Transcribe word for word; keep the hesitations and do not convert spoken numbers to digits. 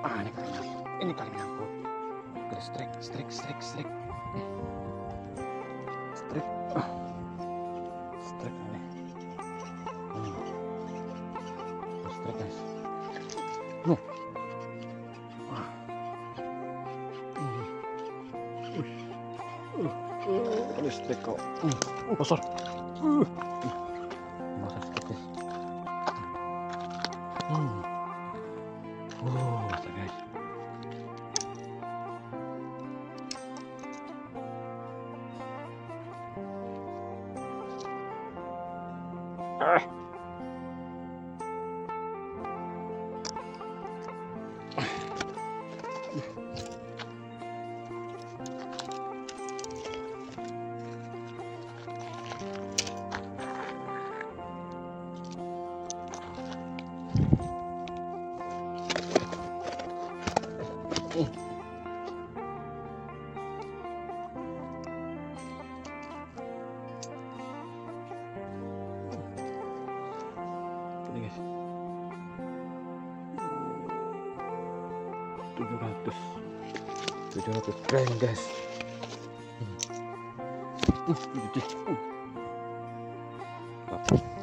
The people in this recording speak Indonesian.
Ah, ini kali nyangkut. Ini kali nyangkut. Oke, strike, strike, strike, strike. Strike. Ah. Strike ini. Hmm. Strike, guys. Nuh. Ah. Hmm. Uh. Uh. Uh. Strike kok. Uh. Uh, besar. Uh. Besar strike, guys. Hmm. Oh, besar, guys. Ah. Eh. Ini guys, tujuh ratus tujuh ratus gram guys. Hmm. Uh, ini dia. Uh.